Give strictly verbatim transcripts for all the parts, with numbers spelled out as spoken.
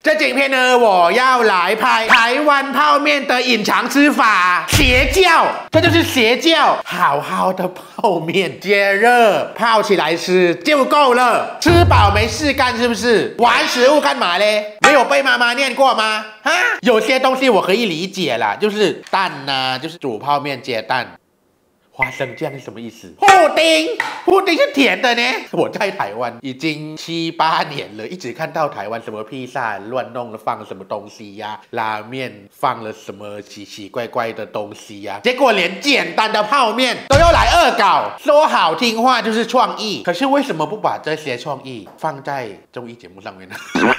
这影片呢，我要来拍台湾泡面的隐藏吃法，邪教，这就是邪教。好好的泡面，接热泡起来吃就够了，吃饱没事干是不是？玩食物干嘛嘞？没有被妈妈念过吗？啊，有些东西我可以理解啦，就是蛋呐、啊，就是煮泡面接蛋。花生酱是什么意思？布丁，布丁是甜的呢。我在台湾已经七八年了，一直看到台湾什么披萨乱弄了放什么东西呀、啊，拉面放了什么奇奇怪怪的东西呀、啊，结果连简单的泡面都要来恶搞，说好听话就是创意，可是为什么不把这些创意放在综艺节目上面呢？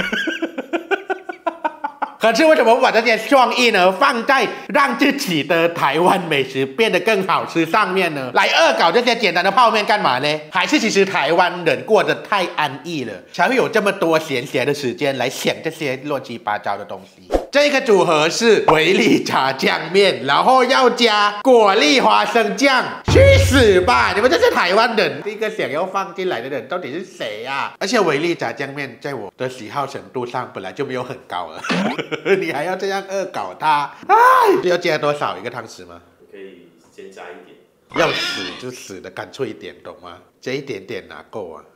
可是为什么不把这些创意呢放在让自己的台湾美食变得更好吃上面呢？来恶搞这些简单的泡面干嘛呢？还是其实台湾人过得太安逸了，才会有这么多闲闲的时间来想这些乱七八糟的东西？这个组合是维力炸酱面，然后要加果粒花生酱，去死吧！你们这些台湾人，第一个想要放进来的人到底是谁啊？而且维力炸酱面在我的喜好程度上本来就没有很高了，你还要这样恶搞它？哎，要加多少一个汤匙吗？ 可以先加一点。 要死就死的干脆一点，懂吗？这一点点哪够啊？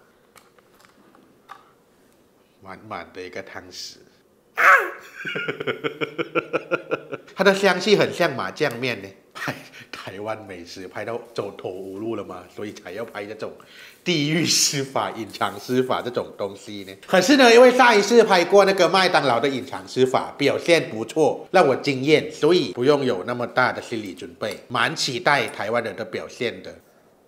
满满的一个汤匙。啊、它的香气很像麻酱面呢，拍台湾美食拍到走投无路了吗？所以才要拍这种地狱吃法、隐藏吃法这种东西呢。可是呢，因为上一次拍过那个麦当劳的隐藏吃法，表现不错，让我惊艳，所以不用有那么大的心理准备，蛮期待台湾人的表现的。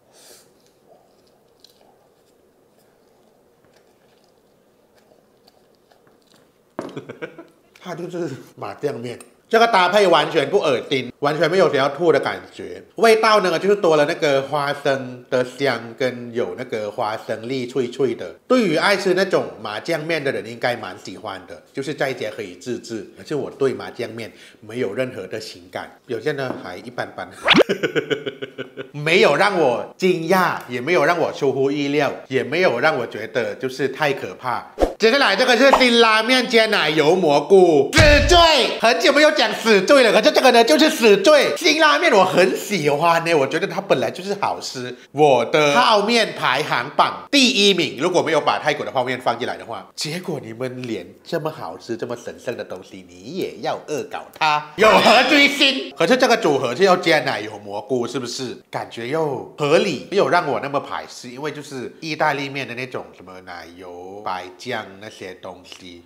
它就是麻酱面，这个搭配完全不恶心，完全没有想要吐的感觉。味道呢，就是多了那个花生的香，跟有那个花生粒脆脆的。对于爱吃那种麻酱面的人，应该蛮喜欢的，就是在家可以自制。可是我对麻酱面没有任何的情感，表现呢还一般般，没有让我惊讶，也没有让我出乎意料，也没有让我觉得就是太可怕。接下来这个是辛拉面加奶油蘑菇，死罪！很久没有讲死罪了，可是这个呢就是死罪。辛拉面我很喜欢呢，我觉得它本来就是好吃。我的泡面排行榜第一名，如果没有把泰国的泡面放进来的话，结果你们连这么好吃、这么神圣的东西，你也要恶搞它，有何居心？可是这个组合是要加奶油蘑菇，是不是？感觉又合理，没有让我那么排斥，因为就是意大利面的那种什么奶油白酱。那些东西，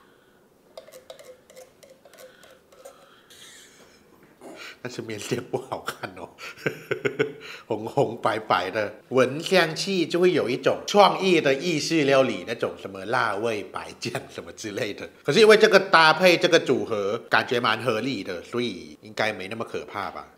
但是面线不好看哦，红红白白的，闻香气就会有一种创意的意式料理那种什么辣味白酱什么之类的。可是因为这个搭配这个组合感觉蛮合理的，所以应该没那么可怕吧。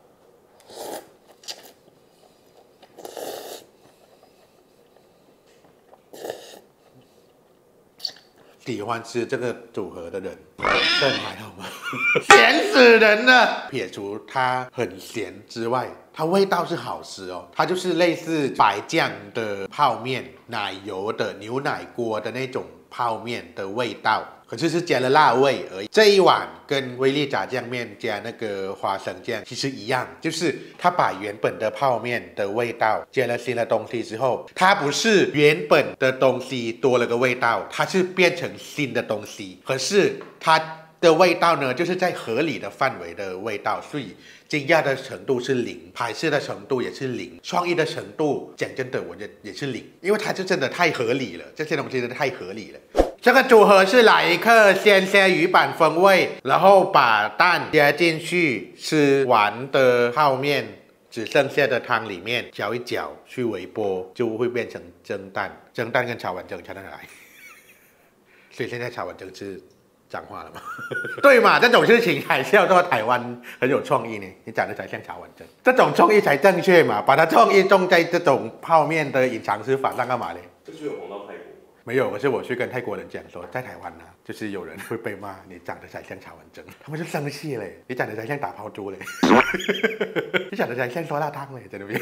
喜欢吃这个组合的人，更还好吗？咸死人了！撇除它很咸之外，它味道是好吃哦。它就是类似白酱的泡面、奶油的牛奶锅的那种泡面的味道，可是是加了辣味而已。这一碗跟威力炸酱面加那个花生酱其实一样，就是它把原本的泡面的味道加了新的东西之后，它不是原本的东西多了个味道，它是变成新的东西。可是它的味道呢，就是在合理的范围的味道，所以惊讶的程度是零，排斥的程度也是零，创意的程度讲真的，我觉得也是零，因为它就真的太合理了，这些东西真的太合理了。这个组合是来一克鲜虾鱼板风味，然后把蛋加进去，吃完的泡面只剩下的汤里面搅一搅，去微波就会变成蒸蛋，蒸蛋跟炒碗蒸才能来。所以现在炒碗蒸是脏话了吗？对嘛，这种事情还是要做台湾很有创意呢。你讲的才像炒碗蒸，这种创意才正确嘛。把它创意种在这种泡面的隐藏吃法上干嘛呢？ 这就有红到泰国。 没有，可是我去跟泰国人讲说，在台湾呢、啊，就是有人会被骂你长得才像炒碗蒸，他们就生气嘞。你长得才像打抛猪嘞，你长得才像酸辣汤嘞，在那边。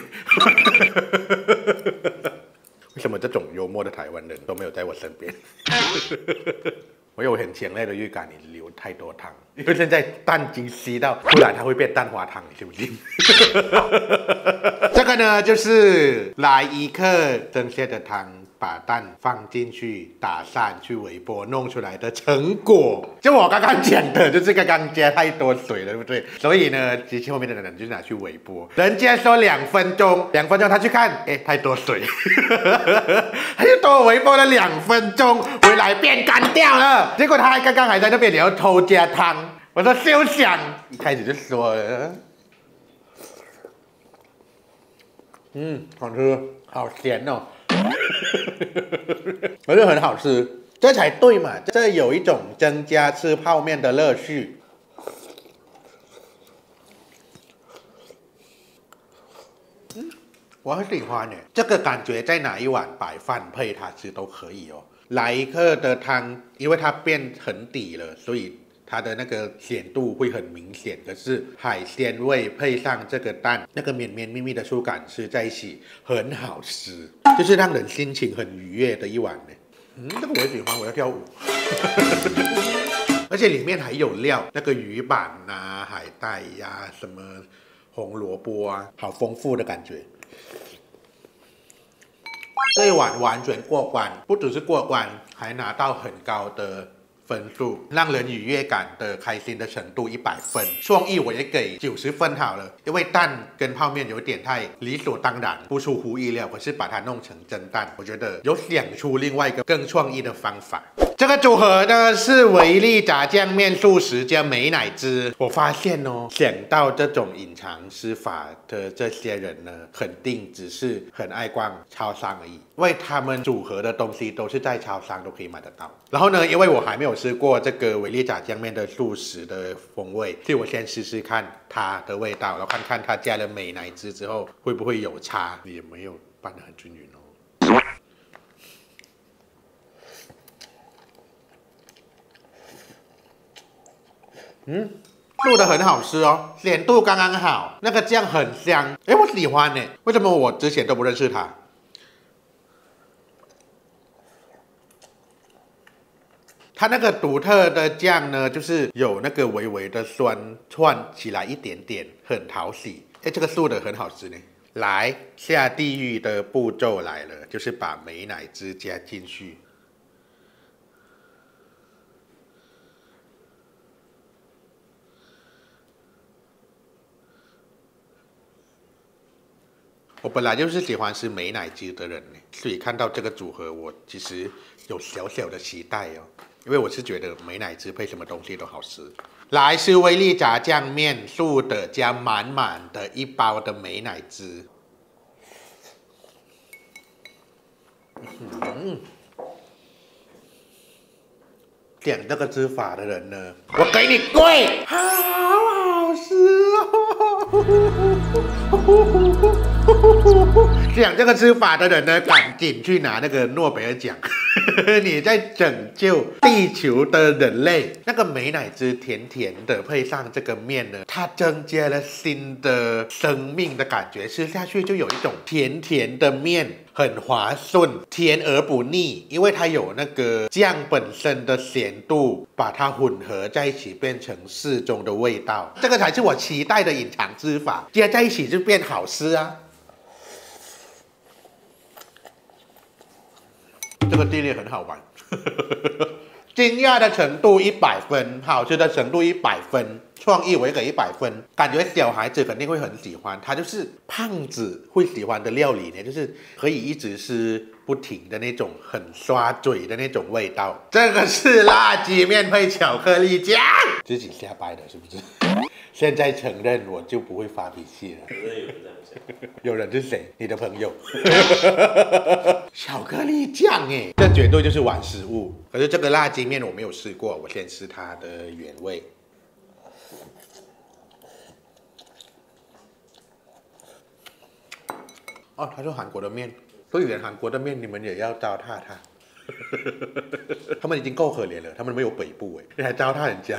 为什么这种幽默的台湾人都没有在我身边？ 我有很强烈的预感，你流太多汤，因为现在蛋已经吸到，不然它会变蛋花汤，你信不信？这个呢，就是来一克蒸鲜的汤，把蛋放进去，打散去微波弄出来的成果。就我刚刚讲的，就是刚刚加太多水了，对不对？所以呢，机器后面的人就拿去微波，人家说两分钟，两分钟他去看，哎，太多水，他就多微波了两分钟，回来变干掉了。结果他还刚刚还在那边，你要偷加汤，我说休想，一开始就说了，嗯，好吃，好咸哦。可是很好吃，这才对嘛！这有一种增加吃泡面的乐趣。嗯，我很喜欢耶，这个感觉在哪一碗白饭配它吃都可以哦。来一克的汤，因为它变很底了，所以它的那个咸度会很明显。可是海鲜味配上这个蛋，那个绵绵密密的触感吃在一起很好吃，就是让人心情很愉悦的一碗呢。嗯，这个我也喜欢，我要跳舞。而且里面还有料，那个鱼板啊、海带呀、啊、什么红萝卜啊，好丰富的感觉。这一碗完全过关，不只是过关，还拿到很高的分数，让人愉悦感的开心的程度一百分，创意我也给九十分好了，因为蛋跟泡面有点太理所当然，不出乎意料，可是把它弄成蒸蛋，我觉得有想出另外一个更创意的方法。这个组合呢是维力炸酱面素食加美乃滋。我发现哦，想到这种隐藏吃法的这些人呢，肯定只是很爱逛超商而已，因为他们组合的东西都是在超商都可以买得到。然后呢，因为我还没有吃过这个维力炸酱面的素食的风味，所以我先试试看它的味道，然后看看它加了美乃滋之后会不会有差，也没有拌得很均匀哦。嗯，做的很好吃哦，咸度刚刚好，那个酱很香，哎，我喜欢呢。为什么我之前都不认识它？它那个独特的酱呢，就是有那个微微的酸窜起来一点点，很讨喜。哎，这个素的很好吃呢。来，下地狱的步骤来了，就是把美乃滋加进去。我本来就是喜欢吃美乃滋的人呢，所以看到这个组合，我其实有小小的期待哦，因为我是觉得美乃滋配什么东西都好吃。来是威力炸酱面，素的加满满的一包的美乃滋。嗯，点这个吃法的人呢，我给你跪，好好吃哦！讲这个吃法的人呢，赶紧去拿那个诺贝尔奖。你在拯救地球的人类。那个美乃滋甜甜的，配上这个面呢，它增加了新的生命的感觉，吃下去就有一种甜甜的面，很滑顺，甜而不腻，因为它有那个酱本身的咸度，把它混合在一起，变成适中的味道。这个才是我期待的隐藏吃法，加在一起就变好吃啊。这个系列很好玩，惊讶的程度一百分，好吃的程度一百分，创意我也给一百分，感觉小孩子肯定会很喜欢，它就是胖子会喜欢的料理呢，就是可以一直吃不停的那种很刷嘴的那种味道。这个是辣鸡面配巧克力酱，自己瞎掰的是不是？现在承认我就不会发脾气了。 真的有人这样想？ 有人是谁？你的朋友？巧克力酱哎，这绝对就是玩食物。可是这个辣鸡面我没有试过，我先吃它的原味。哦，他说韩国的面，所以连韩国的面你们也要糟蹋它。他们已经够可怜了，他们没有北部哎，你还糟蹋人家。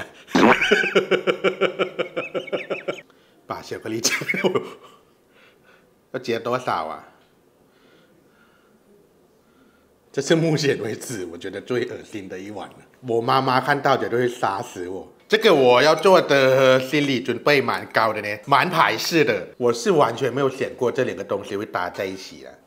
把巧克力酱要加多少啊？这是目前为止我觉得最恶心的一碗了。 我妈妈看到绝对会杀死我。这个我要做的心理准备蛮高的呢，蛮排斥的。我是完全没有想过这两个东西会搭在一起的。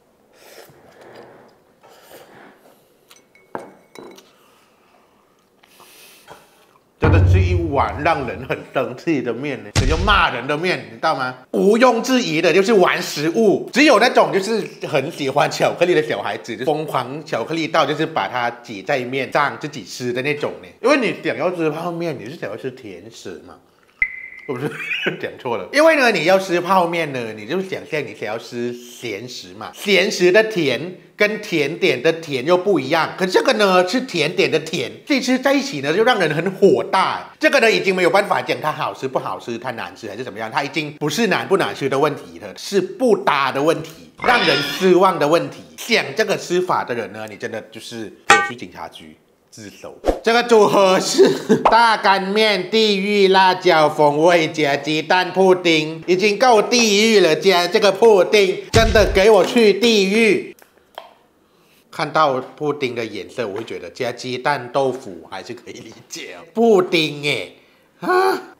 真的是一碗让人很生气的面呢，就骂人的面，你知道吗？毋庸置疑的就是玩食物，只有那种就是很喜欢巧克力的小孩子，就疯狂巧克力到就是把它挤在面上自己吃的那种呢。因为你想要吃泡面，你是想要吃甜食嘛？我不是讲错了，因为呢，你要吃泡面呢，你就想象你想要吃咸食嘛，咸食的甜跟甜点的甜又不一样，可这个呢是甜点的甜，这吃在一起呢就让人很火大。这个呢已经没有办法讲它好吃不好吃，它难吃还是怎么样，它已经不是难不难吃的问题了，是不搭的问题，让人失望的问题。想这个吃法的人呢，你真的就是给我去警察局。自首。这个组合是大干面、地狱辣椒风味加鸡蛋布丁，已经够地狱了，加这个布丁，真的给我去地狱！看到布丁的颜色，我会觉得加鸡蛋豆腐还是可以理解哦。布丁耶，啊！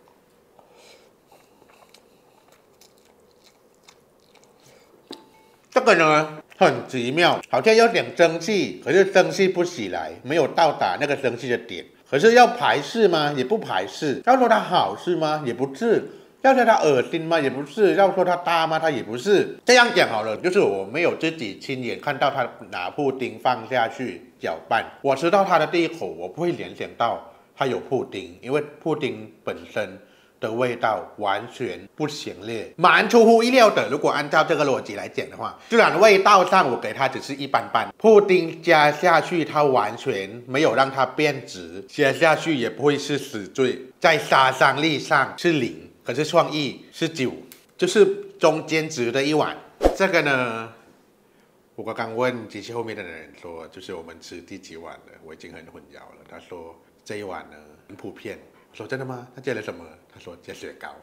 这个呢？很奇妙，好像要点生气，可是生气不起来，没有到达那个生气的点。可是要排斥吗？也不排斥。要说它好吃吗？也不是。要说它恶心吗？也不是。要说它大吗？它也不是。这样讲好了，就是我没有自己亲眼看到它拿布丁放下去搅拌，我吃到它的第一口，我不会联想到它有布丁，因为布丁本身的味道完全不强烈，蛮出乎意料的。如果按照这个逻辑来讲的话，虽然味道上我给它只是一般般，布丁加下去它完全没有让它变质，加下去也不会是死罪，在杀伤力上是零，可是创意是九，就是中间值的一碗。这个呢，我刚刚问机器后面的人说，就是我们吃第几碗了，我已经很混淆了。他说这一碗呢很普遍。我说真的吗？他加了什么？他说加雪糕。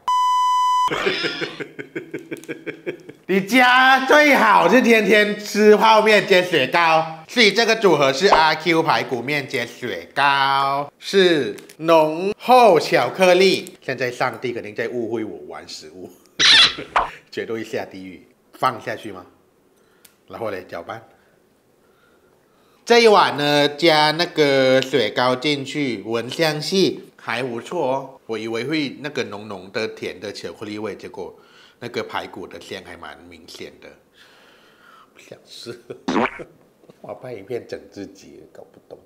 你家最好是天天吃泡面加雪糕，所以这个组合是阿 Q 排骨面加雪糕，是浓厚巧克力。现在上帝肯定在误会我玩食物，绝对下地狱。放下去吗？然后呢，搅拌。这一碗呢，加那个雪糕进去，闻香气还不错哦。我以为会那个浓浓的甜的巧克力味，结果那个排骨的香还蛮明显的。不想吃，我拍影片整自己，搞不懂。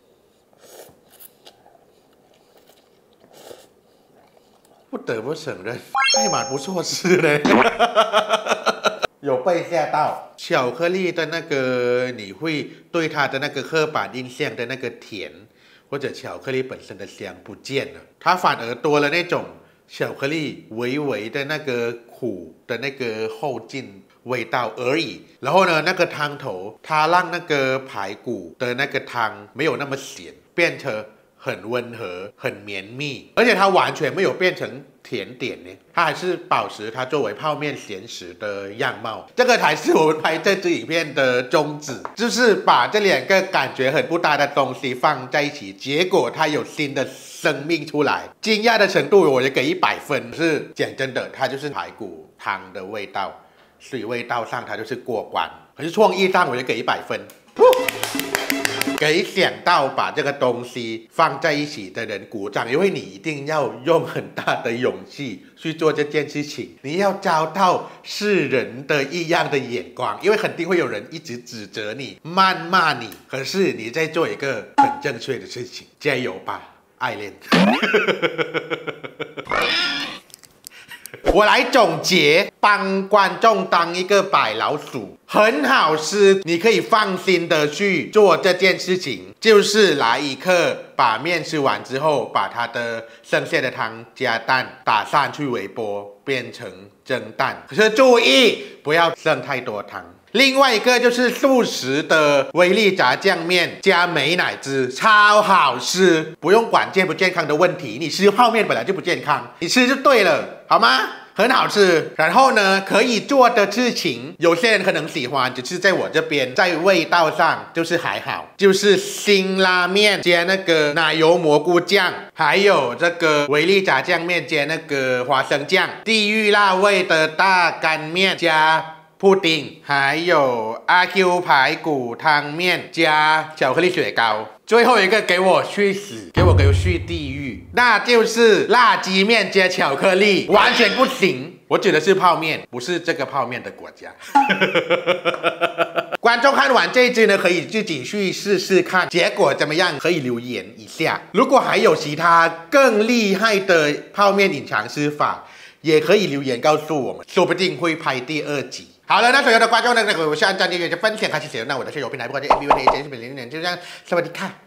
不得不承认，还蛮不错吃的。有被吓到，巧克力的那个你会对它的那个刻板印象的那个甜，或者巧克力本身的香不见了，它反而多了那种巧克力微微的那个苦的那个后劲味道而已。然后呢，那个汤头它让那个排骨的那个汤没有那么咸，变成很温和、很绵密，而且它完全没有变成甜点呢，它还是保持它作为泡面咸食的样貌。这个才是我们拍这支影片的宗旨，就是把这两个感觉很不搭的东西放在一起，结果它有新的生命出来。惊讶的程度我也给一百分，是讲真的，它就是排骨汤的味道，所以味道上它就是过关。可是创意上我也给一百分。给想到把这个东西放在一起的人鼓掌，因为你一定要用很大的勇气去做这件事情，你要遭到世人的异样的眼光，因为肯定会有人一直指责你、谩骂你，可是你在做一个很正确的事情，加油吧，爱恋。我来总结，帮观众当一个白老鼠，很好吃，你可以放心的去做这件事情，就是来一刻把面吃完之后，把它的剩下的汤加蛋打上去微波，变成蒸蛋。可是注意不要剩太多汤。另外一个就是素食的威力炸酱面加美乃滋，超好吃，不用管健不健康的问题，你吃泡面本来就不健康，你吃就对了，好吗？ 很好吃。然后呢，可以做的事情，有些人可能喜欢，只是在我这边，在味道上就是还好，就是辛拉面加那个奶油蘑菇酱，还有这个维力炸酱面加那个花生酱，地狱辣味的大干面加布丁，还有阿 Q 排骨汤面加巧克力雪糕，最后一个给我去死，给我给我去地狱，那就是辣鸡面加巧克力，完全不行。我指的是泡面，不是这个泡面的国家。观众看完这一支呢，可以自己去试试看，结果怎么样？可以留言一下。如果还有其他更厉害的泡面隐藏吃法，也可以留言告诉我们，说不定会拍第二集。好了，那所有的观众呢，我是按照订阅就分享，开始写那我的社友平台，不管是 M B V 的 H S 本零零，就这样，สวัสดีค่ะ